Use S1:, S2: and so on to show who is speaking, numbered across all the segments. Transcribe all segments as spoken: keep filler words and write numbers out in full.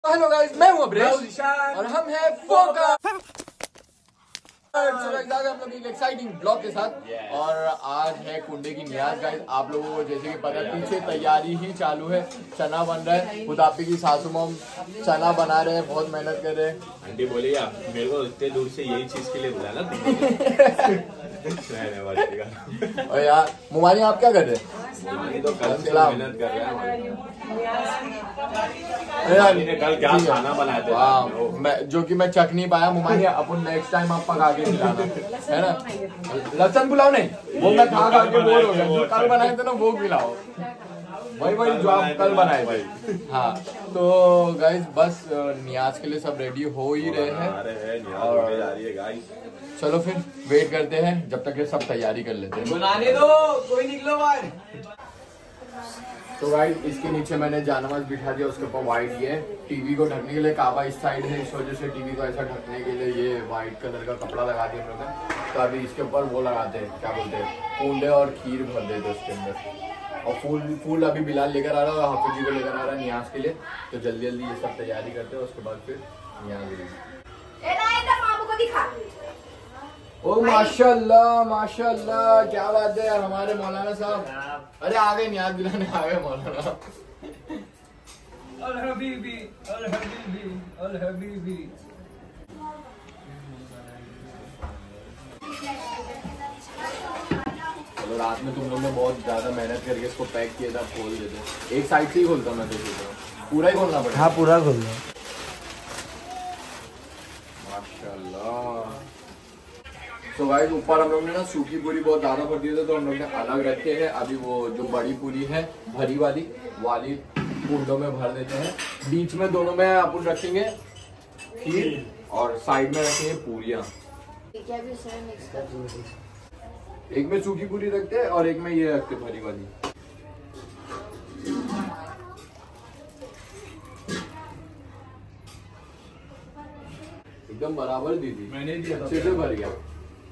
S1: Hello guys, मैं हूं अब्रेश और हम हैं फोकस। हम लोग एक एक्साइटिंग ब्लॉग के साथ और आज है कुंडे की नियाज गाइस। आप लोगों को जैसे कि पता है पीछे तैयारी ही चालू है, चना बन रहा है। खुद आपी की सासू मॉम चना बना रहे हैं, बहुत मेहनत कर रहे हैं।
S2: आंटी बोली आप मेरे को इतने दूर से यही चीज के लिए बुलाना।
S1: और यार मुमानी आप क्या कर रहे हैं?
S2: तो कल से मेहनत कर रहे हैं। कल क्या खाना बनाया था?
S1: हाँ, मैं जो कि मैं चख नहीं पाया। मुमानी अपन नेक्स्ट टाइम आप पका के खिलाना, है ना। लहसुन पुलाव नहीं, वो मैं खा खा के बोर हो गया। जो कल बनाए थे ना वो खिलाओ, वही वही जो आप कल बनाए थे। हाँ तो गाइस बस नियाज के लिए सब रेडी हो ही रहे हैं और चलो फिर वेट करते हैं जब तक ये सब तैयारी कर लेते हैं।
S3: बनाने दो, कोई निकलो बाहर।
S1: तो गाइस इसके नीचे मैंने जानमाज बिठा दिया, उसके ऊपर व्हाइट ये टीवी को ढकने के लिए काबा इस साइड है, इस वजह से टीवी को ऐसा ढकने के लिए ये व्हाइट कलर का कपड़ा लगा दिया हम लोग ने। तो अभी इसके ऊपर वो लगाते हैं, क्या बोलते हैं, कुंडे और खीर भर देते हैं उसके अंदर। और फूल फूल अभी बिलाल लेकर आ रहा है, हाफिज जी को लेकर आ रहा है नियाज के लिए। तो जल्दी जल्दी ये सब तैयारी करते हैं, उसके बाद फिर नियाज। ओ माशाल्लाह माशाल्लाह, क्या बात है यार हमारे मौलाना साहब। अरे आ गए नियाज दिलाने, आ गए मौलाना।
S3: अल हबीबी अल हबीबी अल हबीबी।
S1: चलो रात में तुम लोग ने बहुत ज्यादा मेहनत करके इसको पैक किया था, खोल देते। एक साइड से ही खोलता मैं तो सोच रहा हूँ, पूरा ही खोलना पड़ेगा।
S4: हाँ पूरा खोल दो।
S1: माशाल्लाह। तो गाइस ऊपर हम लोग ने ना सूखी पूरी बहुत ज्यादा भर दिए थे, तो हम लोग ने अलग रखे हैं। अभी वो जो बड़ी पूरी है भरी वाली वाली कुंडों में भर देते हैं। बीच में दोनों में अपन रखेंगे खीर और साइड में रखेंगे पूरियां। एक में सूखी पूरी रखते हैं और एक में ये रखते भरी वाली। एकदम बराबर दी थी, मैंने भी अच्छे से भर गया।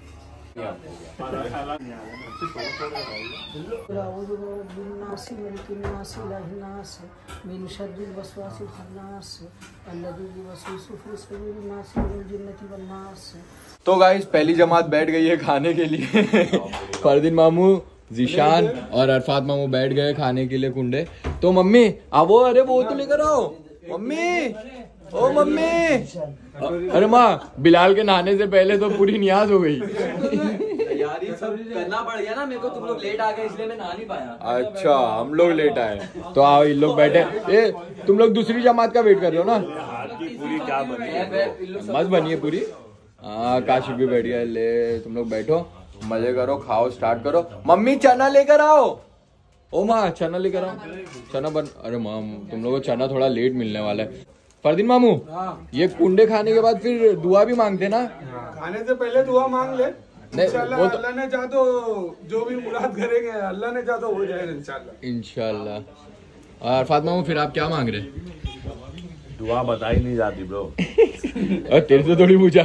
S1: तो गाइस पहली जमात बैठ गई है खाने के लिए। फरदीन मामू, जीशान और अरफात मामू बैठ गए खाने के लिए कुंडे। तो मम्मी आवो, अरे वो तो लेकर आओ मम्मी, ओ मम्मी। अरे माँ, बिलाल के नहाने से पहले तो पूरी नियाज हो गई।
S3: यार ये सब करना पड़ गया ना मेरे को, तुम लोग लेट आ गए इसलिए मैं नहा नहीं पाया।
S1: अच्छा हम लोग लेट आए तो आओ, इन लोग बैठे। ए तुम लोग दूसरी जमात का वेट कर रहे हो ना?
S2: पूरी क्या बनी?
S1: मस्त बनी है पूरी। हाँ काशिफ भी बैठ गया। ले तुम लोग बैठो, मजे करो, खाओ, स्टार्ट करो। मम्मी चना लेकर आओ। ओ माँ चना लेकर आओ, चना बन। अरे माँ तुम लोगों को चना थोड़ा लेट मिलने वाला है। फरदीन मामू ये कुंडे खाने के बाद फिर दुआ भी मांगते ना?
S4: खाने से पहले दुआ मांग ले। इंशाल्लाह
S1: तो...
S4: अल्लाह ने चाहा तो जो भी मुराद करेंगे अल्लाह ने चाहा तो हो जाएगा इंशाल्लाह
S1: इंशाल्लाह। और फातिमा मामू फिर आप क्या मांग रहे?
S2: दुआ बताई नहीं जाती ब्रो।
S1: और तेरे से थोड़ी पूछा।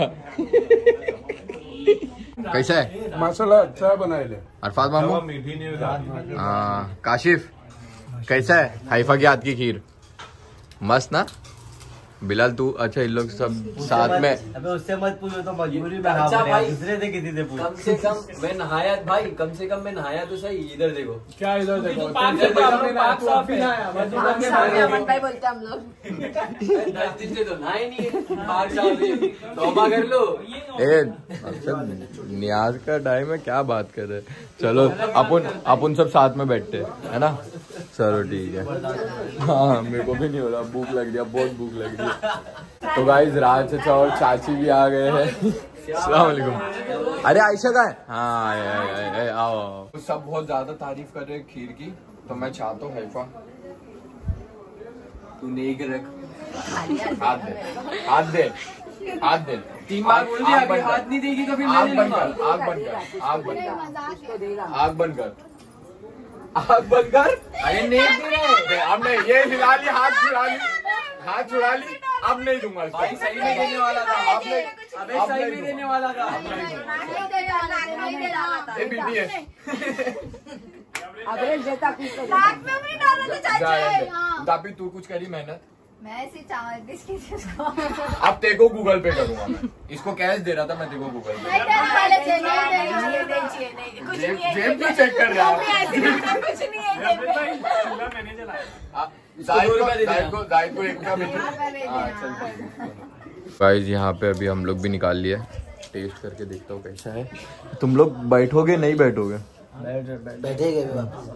S1: कैसा है?
S4: माशाल्लाह अच्छा बनाए ले।
S1: अरफात मामू
S2: मीठी नहीं।
S1: हाँ काशिफ कैसा है? हाइफा की हाथ की खीर मस्त ना? बिलाल तू? अच्छा इन लोग सब साथ में।
S3: अबे उससे मत पूछो तो मजबूरी में। अच्छा भाई दूसरे से किसी से पूछ। कम से कम मैं नहाया भाई, कम से कम मैं नहाया तो सही। इधर देखो
S4: क्या, इधर देखो
S3: दस दिन से तो नहाए नहीं है, पाँच साल से तौबा कर लो।
S1: ए नियाज का टाइम है, क्या बात कर रहे? चलो अपन अपन सब साथ में बैठते है ना? चलो ठीक है। हाँ मेरे को भी नहीं हो रहा, भूख लग रही है, बहुत भूख लग रही है। तो गाइस राज चाचा और चाची भी आ गए हैं। अस्सलाम वालेकुम। अरे आयशा का है? हाँ आए, आए, आए, आओ आओ। सब बहुत ज्यादा तारीफ कर रहे हैं खीर की, तो मैं चाहता हूँ हाइफा तू नेक रख। हाथ दे, हाथ दे, हाथ दे।
S3: तीन बार बोल दिया, अभी हाथ नहीं देगी तो फिर मैं नहीं लूंगा।
S1: आग बंद कर, आग बंद कर, आग बंद कर, आग बंद कर।
S3: अरे नेक दे रहे।
S1: अब नहीं, ये हिला ली, हाथ छुड़ा ली, हाथ छुड़ा ली। अब नहीं दूंगा
S3: भाई, सही में देने वाला था।
S1: अब नहीं,
S3: अबे सही में देने वाला था।
S1: ये बीटी है।
S5: अबे जेता कुछ
S1: दापी तू कुछ करी मेहनत?
S5: मैं ऐसे चावल बिस्किट इसको
S1: अब तेरे को गूगल पे करूंगा मैं। इसको कैश दे रहा था मैं, तेरे को गूगल पे।
S5: नहीं देने वाले चाहिए, नहीं देने वाले, नहीं चाहिए, नहीं कुछ
S1: जेब
S5: नहीं है।
S1: जेब क्यों चेक कर रहा है?
S5: कुछ नहीं है जेब में।
S2: मैंने चलाया।
S1: जाहिद को जाहिद को जाहिद को एक का भी। गाइस यहाँ पे अभी हम लोग भी निकाल लिया, टेस्ट करके देखता हूँ कैसा है। तुम लोग बैठोगे नहीं बैठोगे?
S3: बैठेंगे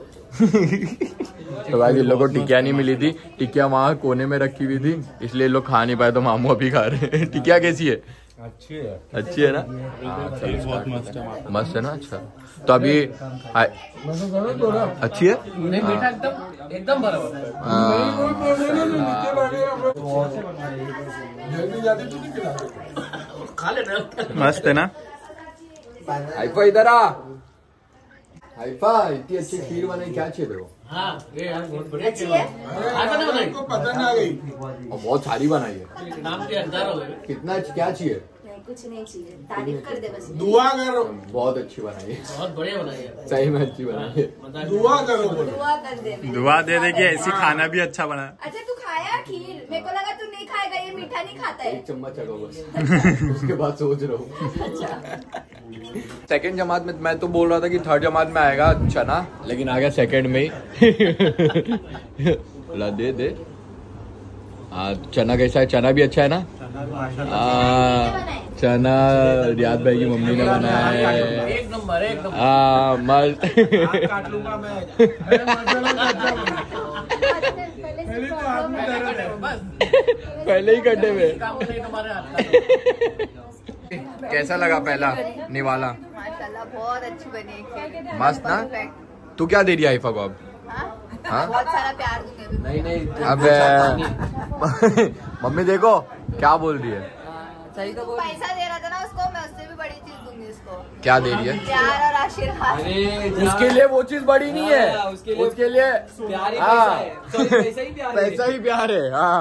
S1: तो गाइस इन लोगों को टिकिया नहीं मिली थी, टिकिया वहाँ कोने में रखी हुई थी, इसलिए लोग खा नहीं पाए, तो मामू अभी खा रहे हैं। टिकिया कैसी है?
S2: अच्छी है,
S1: अच्छी है ना? हाँ,
S2: बहुत मस्त है,
S1: मस्त है ना? अच्छा तो अभी अच्छी है,
S3: नहीं मीठा एकदम एकदम बराबर। खा लेना
S1: मस्त है ना? हाइफा इधर आ, हाइफा इतनी अच्छी खीर बनाई, क्या चाहिए तेरे को?
S3: हाँ ये यार बहुत बढ़िया
S5: अच्छी है।
S3: आता ना बनाई,
S4: पसंद आ गई।
S1: और बहुत सारी बनाई है।
S3: नाम के हजार हो गए।
S1: कितना क्या चाहिए?
S5: नहीं कुछ नहीं चाहिए, तारीफ कर दे बस।
S4: दुआ करो,
S1: बहुत अच्छी बनाई है,
S3: बहुत बढ़िया बनाई है,
S1: सही में अच्छी बनाई है।
S4: दुआ करो बोलो।
S5: दुआ कर दे मेरे।
S1: दुआ दे दे कि ऐसी खाना भी अच्छा बना।
S5: अच्छा तू खाया खीर? मेरे को लगा तू नहीं खाएगा, ये मीठा नहीं खाता है।
S1: एक चम्मच चढ़ो बस, उसके बाद सोच रहा हूँ। सेकंड जमात में मैं तो बोल रहा था कि थर्ड जमात में आएगा चना, लेकिन आ गया सेकंड में ही। ला दे दे। आ, चना कैसा है? चना भी अच्छा है ना? आ, चना रियाद भाई की मम्मी ने बनाया है।
S3: एक नंबर एक नंबर।
S1: हाँ मस्त।
S4: काट लूंगा मैं।
S1: पहले ही कटे में।
S3: काम नहीं तुम्हारे हाथ का।
S1: कैसा लगा पहला निवाला?
S5: माशाल्लाह बहुत अच्छी बनी है खीर।
S1: मस्त ना?
S5: Perfect।
S1: तू क्या दे रही है हाइफा को अब?
S5: हाँ?
S1: हाँ?
S5: बहुत सारा प्यार दूंगी अभी।
S3: नहीं नहीं
S1: अबे मम्मी देखो क्या बोल रही है।
S3: सही तो
S5: तू पैसा दे रहा था ना उसको, मैं उससे भी बड़ी चीज दूंगी उसको।
S1: क्या दे रही है?
S5: प्यार और आशीर्वाद।
S1: उसके लिए वो चीज बड़ी नहीं है,
S3: उसके लिए
S1: उसके लिए
S3: प्यार ही
S1: हाँ।
S3: पैसा है। Sorry, पैसा ही प्यार है।
S1: पैसा ही प्यार है। हाँ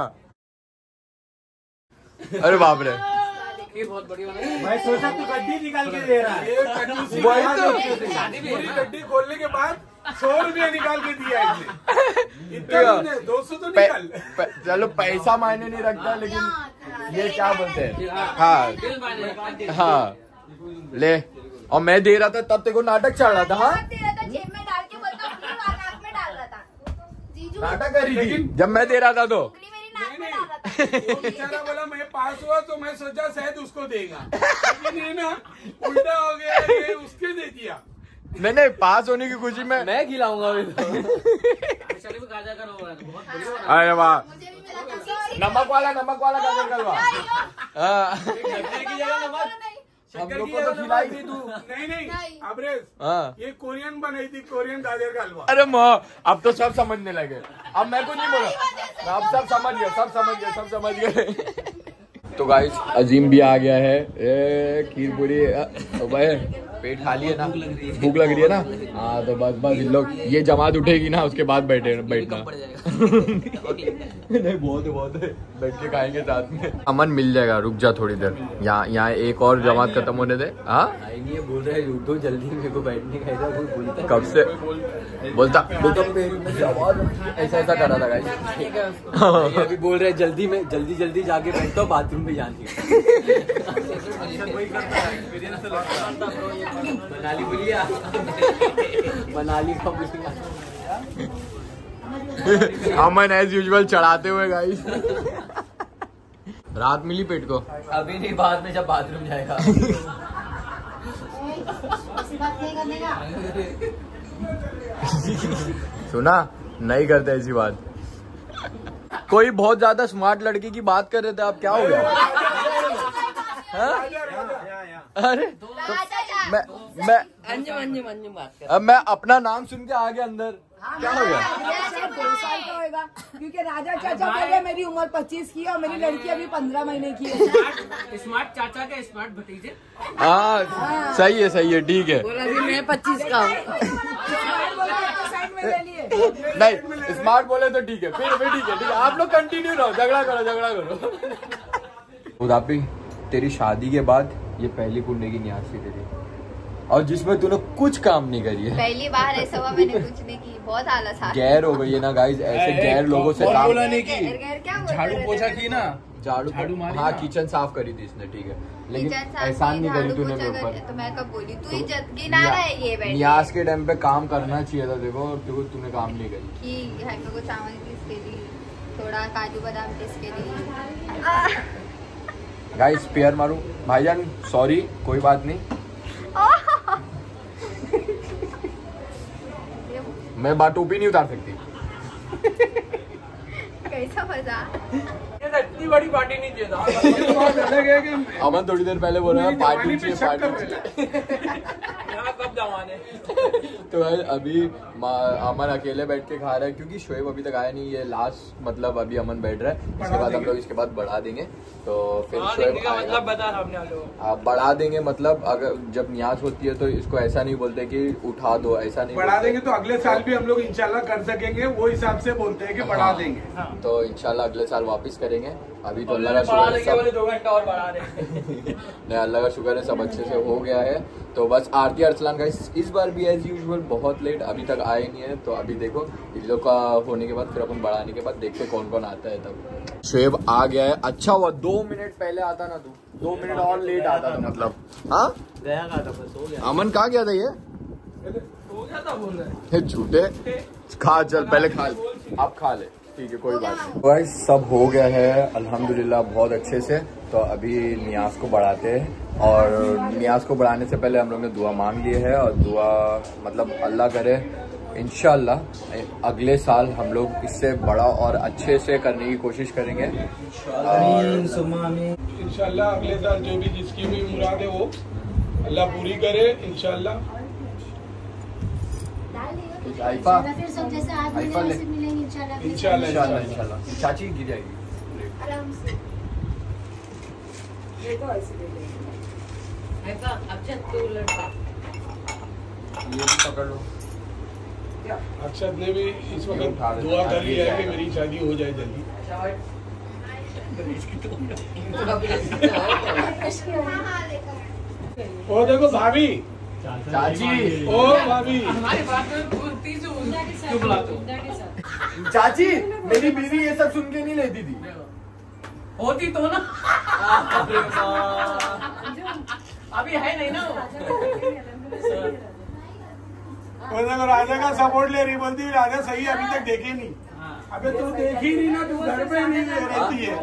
S1: अरे बाप रे,
S3: खीर बहुत बढ़िया बनाई।
S2: मैं सोचा तू गड्डी निकाल के दे रहा है।
S4: ये कंजूसी
S1: वही
S4: करा
S1: तो।
S4: दो। पूरी गड्डी खोलने के बाद सौ रुपया निकाल के दिया इसने। इतना भी नहीं, दो सौ तो
S1: पे-
S4: निकाल।
S1: पे- चलो पैसा मायने नहीं रखता, लेकिन ये क्या बोलते हैं? हाँ हाँ ले। और मैं दे रहा था तब तेरे को नाटक चल रहा था। हाँ
S5: तेरा तो जेब में डाल के बोलता अपनी नाक में डाल रहा था। जीजू
S1: नाटक कर रही थी जब मैं दे रहा था तो।
S5: अपनी मेरी नाक में डाल रहा था।
S4: वो बेचारा बोला मैं पास हुआ तो मैं सोचा शायद उसको देगा, लेकिन ये ना उल्टा हो गया, ये उसके दे दिया।
S1: नहीं नहीं, पास होने की खुशी में
S3: मैं खिलाऊंगा अभी तो। चलिए मैं गाजर का रो रहा है, बहुत बढ़िया बना।
S1: अरे वाह,
S5: मुझे भी मिला था। Sorry।
S1: नमक वाला नमक वाला गाजर का हलवा। हाँ।
S3: शक्कर की जगह नमक।
S1: हम लोग को तो खिलाई थी तू।
S4: नहीं नहीं
S5: नहीं।
S4: अबरेज,
S1: हाँ।
S4: ये कोरियन बनाई थी, कोरियन गाजर का हलवा।
S1: अरे माँ, अब तो सब समझने लगे, अब मैं कुछ नहीं बोला, अब सब समझ गए, सब समझ गए, सब समझ गए। तो गाइस अजीम भी आ गया है। ए खीर पूरी भाई, पेट खाली है ना, भूख लग रही है ना? हाँ तो बस बस इन लोग ये जमात उठेगी ना उसके बाद बैठे बैठना। नहीं बहुत है बहुत है, बैठ के खाएंगे साथ में। अमन मिल जाएगा, रुक जा थोड़ी देर, यहाँ यहाँ एक और जमात खत्म होने दे। हाँ
S3: ये बोल रहा है उठो जल्दी, मेरे को बैठने का इधर कोई बोलता है।
S1: कब से बोलता बोलता ऐसा ऐसा कर रहा था गाइस।
S3: ये अभी बोल रहे हैं जल्दी में जल्दी जल्दी जाके बैठता हूँ, बाथरूम में जाने। मनाली बोलिए, मनाली का बोलिए।
S1: अमन एज यूजुअल चढ़ाते हुए गाइस। रात मिली पेट को?
S3: अभी नहीं, बाद में जब बाथरूम जाएगा।
S1: सुना, नहीं करते ऐसी बात। कोई बहुत ज्यादा स्मार्ट लड़की की बात कर रहे थे, आप क्या हो गया? हाँ? अरे तो मैं मैं
S6: अंजुम अंजुम अंजुम बात कर।
S1: अब मैं अपना नाम सुन के आ गया अंदर, क्या हो गया?
S6: दो साल का होगा, क्योंकि राजा चाचा बोल रहे मेरी उम्र पच्चीस की है और मेरी लड़की अभी पंद्रह महीने की है।
S3: स्मार्ट चाचा के स्मार्ट भतीजे।
S1: हाँ सही है सही है, ठीक है।
S6: बोला अभी मैं पच्चीस का हूँ। साइड में ले लिए।
S1: नहीं स्मार्ट बोले तो ठीक है, फिर भी ठीक है, ठीक है। आप लोग कंटिन्यू रहो, झगड़ा करो झगड़ा करो। उदापी, तेरी शादी के बाद ये पहली कुंडे की न्यास थी तेरी, और जिसमें तूने कुछ काम नहीं करी है।
S5: पहली बार ऐसा हुआ मैंने कुछ नहीं की, बहुत आलस आ
S1: गैर हो गई है ना गाइस, ऐसे गैर लोगों से काम
S4: बोला की
S5: क्या
S4: झाड़ू पोछा की ना,
S1: झाड़ू
S4: झाड़ू मारी
S1: हाँ
S4: ना।
S1: किचन साफ करी थी इसने, ठीक है, लेकिन
S5: किचन साफ
S1: एहसान नहीं करी
S5: झाड़ू
S1: तूने
S5: पोछा
S1: मेरे
S5: कर-
S1: ऊपर।
S5: तो मैं कब बोली, तू इज्जत गिना रहा है ये बैठ
S1: नियाज के टाइम पे काम करना चाहिए था देखो, और देखो तूने काम नहीं करी।
S5: कि है मेरे को चावल पीस के दी, थोड़ा काजू बादाम पीस के दी।
S1: गाइस पेयर मारूं भाईजान, सॉरी कोई बात नहीं, मैं बात टोपी नहीं उतार सकती।
S5: कैसा मजा।
S3: इतनी बड़ी पार्टी नहीं चाहिए।
S1: अमन थोड़ी देर पहले बोल रहा है पार्टी चाहिए पार्टी
S4: कर
S1: चाहिए।
S3: यहाँ कब जमाने।
S1: तो भाई अभी अमन अकेले बैठ के खा रहा है क्योंकि शोएब अभी तक आया नहीं, ये लास्ट मतलब अभी अमन बैठ रहा है, इसके बाद हम लोग इसके बाद बढ़ा देंगे, तो फिर शोएब
S3: मतलब बता सामने वालों को।
S1: आप बढ़ा देंगे, मतलब अगर जब न्याज होती है तो इसको ऐसा नहीं बोलते कि उठा दो, ऐसा नहीं
S4: बढ़ा देंगे तो अगले साल भी हम लोग इंशाल्लाह कर सकेंगे, वो हिसाब से बोलते हैं कि बढ़ा देंगे।
S1: तो इंशाल्लाह अगले साल वापस करेंगे। अभी तो अल्लाह का
S3: बढ़ा
S1: शुक्र है
S3: देंगे बोले
S1: सब
S3: दो घंटा और बढ़ा रहे।
S1: नहीं, अल्लाह का शुक्र है सब अच्छे से हो गया है। तो बस आरती अरसलान का इस, इस बार भी एज यूजुअल बहुत लेट, अभी तक आए नहीं है, तो अभी देखो इन लोग का होने के बाद फिर अपन बढ़ाने के बाद देखते कौन कौन आता है। तब शोएब आ गया है, अच्छा हुआ दो मिनट पहले आता ना, तू दो मिनट और लेट आता था मतलब। हाँ
S3: गया कहा था, बस हो गया।
S1: अमन कहाँ गया था ये,
S3: हो गया था बोल रहे।
S1: हे झूठे, खा चल पहले खा ले, आप खा ले, ठीक है कोई बात नहीं। गाइस सब हो गया है अल्हम्दुलिल्लाह बहुत अच्छे से। तो अभी नियाज को बढ़ाते हैं, और नियाज को बढ़ाने से पहले हम लोग ने दुआ मांग ली है, और दुआ मतलब अल्लाह करे इंशाल्लाह अगले साल हम लोग इससे बड़ा और अच्छे से करने की कोशिश करेंगे।
S4: इंशाल्लाह अगले साल जो भी जिसकी भी मुराद है वो अल्लाह पूरी करे इंशाल्लाह।
S1: आइफा
S7: फिर सब जैसे आज मिले
S1: आइफा ले।
S7: वैसे मिलेंगे इंशाल्लाह।
S4: इंशाल्लाह
S1: इंशाल्लाह इंशाल्लाह चाची गिर जाएगी,
S5: आराम से।
S1: ये भी पकड़ लो।
S4: अक्षत ने भी इस वक्त दुआ करी है कि मेरी शादी हो जाए जल्दी। ओ देखो भाभी,
S1: चाची
S4: ओ भाभी,
S3: क्यों बुलाते हो?
S1: चाची मेरी बीवी ये सब सुन के नहीं लेती थी।
S3: होती तो ना। अभी है नहीं ना
S4: वो देखो राजा का सपोर्ट ले रही, बोलती राजा सही है, अभी तक देखे नहीं। अबे तू देखी नहीं ना, तू घर पे नहीं रहती है।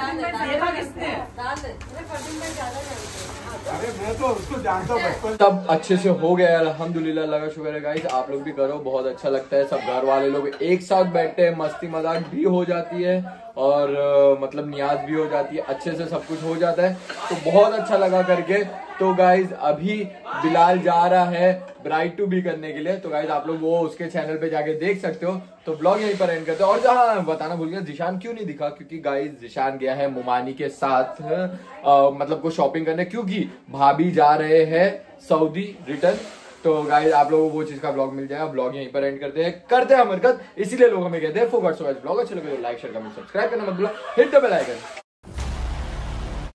S4: अरे मैं तो उसको जानता हूँ बचपन।
S1: सब अच्छे से हो गया है अल्हम्दुलिल्लाह, अल्लाह का शुक्र है गाइस। आप लोग भी करो, बहुत अच्छा लगता है, सब घर वाले लोग एक साथ बैठते हैं, मस्ती मजाक भी हो जाती है, और uh, मतलब नियाज भी हो जाती है, अच्छे से सब कुछ हो जाता है, तो बहुत अच्छा लगा करके। तो गाइज अभी बिलाल जा रहा है ब्राइड टू बी करने के लिए, तो गाइज आप लोग वो उसके चैनल पे जाके देख सकते हो। तो ब्लॉग यहीं पर एंड करते हैं। और जहाँ बताना भूल गया, जिशान क्यों नहीं दिखा, क्योंकि गाइज जिशान गया है मुमानी के साथ आ, मतलब को शॉपिंग करने, क्योंकि भाभी जा रहे हैं सऊदी रिटर्न। तो गाइज आप लोगों को वो चीज का ब्लॉग मिल जाएगा। ब्लॉग यहीं पर एंड करते हैं, करते हैं हरकत, इसीलिए लोग हमें कहते हैं फोकट। सो गाइज ब्लॉग अच्छे लगे तो लाइक शेयर कमेंट सब्सक्राइब करना मत भूलो, हिट द बेल आइकन।